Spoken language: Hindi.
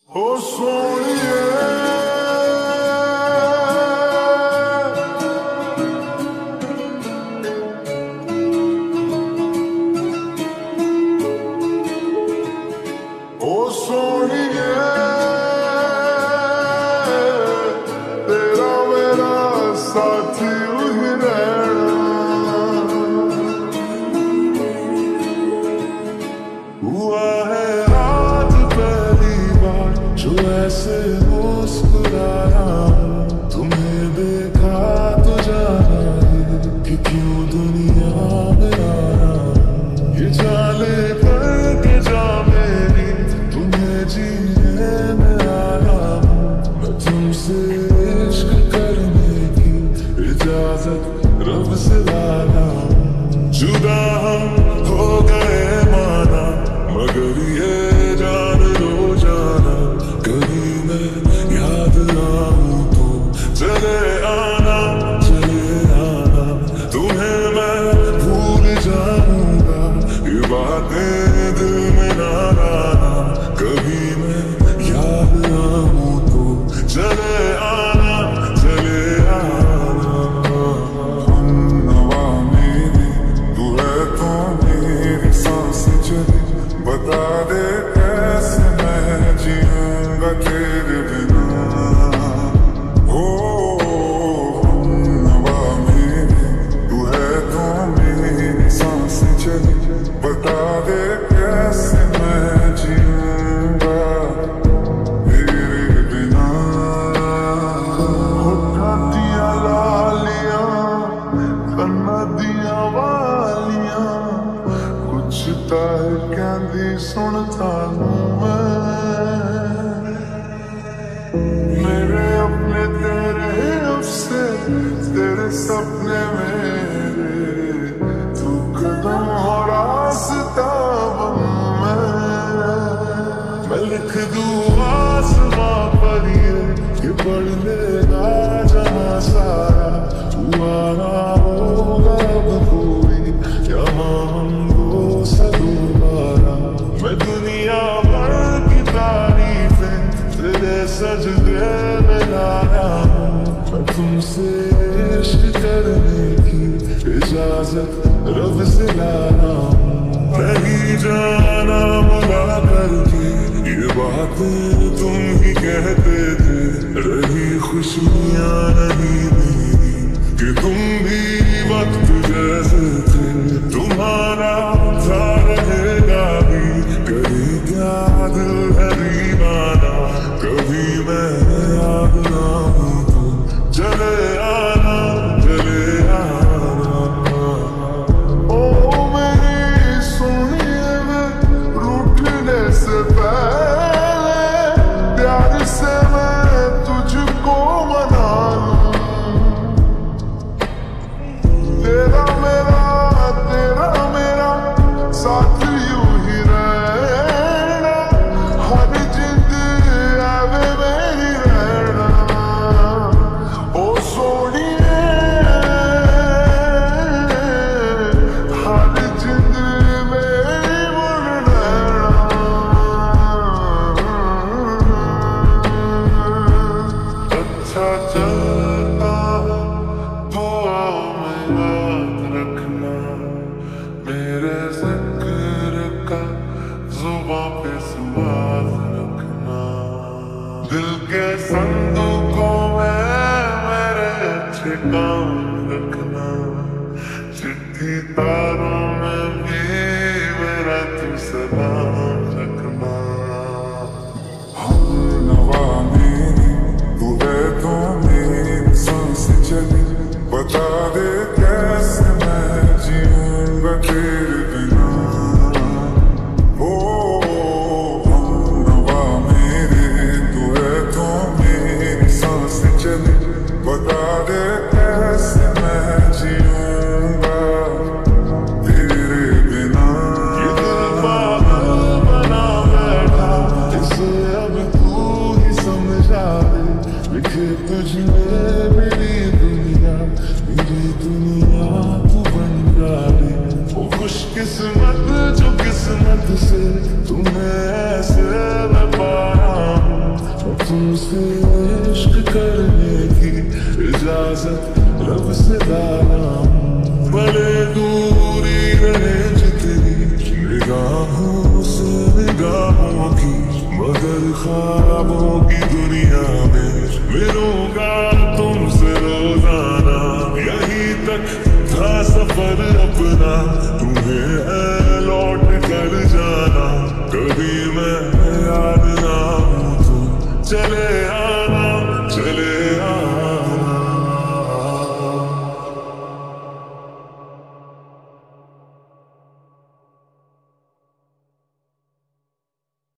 हो सोनिए ओ सोनिए तेरा मेरा साथी ही रहना हुआ है आज पहली बार जो ऐसे मुस्कुराया तुम्हें देखा तो जाना है कि क्यों दुनिया में आया ये जाने पर के जा मेरी तुम्हें जीने में आया मैं तुमसे इश्क करने की इजाजत रब से लाया जुदा हम हो गए माना मगर ये जान लो जाना कभी मैं याद आऊं तो चले आना तुम्हें मैं भूल जाऊंगा ये बातें दिल में ना लाना कभी मैं याद आऊं तो चले आना हम नवा मेरी तू है तो मेरी सांस चली बता दे कैसे मैं जीऊंगा तेरे बिना हो नवा मेरी तू है तो मेरी सांस चली बता दे कैसे मैं जीऊंगा तेरे बिना होठा दिया लालियां कन्ना दिया वालियां कुछ तार कहती सुनता मेरे अपने तेरे अफसे तेरे सपने मेरे तू कदम हो रास्ता मैं लिख दूँ आसमां पर ये पढ़ लेगा जहाँ सारा तू आना होगा अब कोई यहाँ हमको दोबारा मैं दुनिया भर की तारीफें तेरे सजदे में लाया मैं तुमसे इश्क करने की इजाजत रब से लाया नहीं जाना बुला करके ये बातें तुम ही कहते थे रही खुशियाँ नहीं मेरी कि तुम भी वक्त जैसे थे तुम्हारा था रहेगा भी कभी क्या दिल है दीवाना कभी मैं याद ना हूँ तो चले आना ओ मेरी सोनिए मैं रूठने से पहले प्यार से मैं तुझको मना लूं तेरा मेरा साथ यूं ही रहना हर जिंद आवे मेरी रहना ओ सोनिए हर जिंद मेरी रहना अच्छा चलता दुआ में याद रखना मेरे जिक्र का जुबां पे समाज रखना दिल के संदूकों में मेरे अच्छे काम रखना चिट्ठी तारों में भी मेरा तू सलाम रखना हम नवा मेरी तू है तो मेरी सांस चली बता दे कैसे मैं जीऊंगा तेरे बिना ओ हम नवा मेरे तू है तो मेरी सांस चली बता दे कैसे मैं जीऊंगा तेरे बिना ये दिल पागल बना बैठा इसे अब तू ही समझा दे लिखे तुझमें मेरी दुनिया तू बन जाए वो खुशकिस्मत जो किस्मत से तुम्हें ऐसे मैं पाया हूँ तुमसे इश्क करने की इजाजत रब से लाया हूँ। भले दूरी रहे जितनी निगाहों से निगाहों की, मगर ख्वाबों की दुनिया में मिलूंगा तुमसे रोजाना। यहीं तक था सफर अपना, तुम्हें है लौट कर जाना। कभी मैं याद ना हूँ तो चले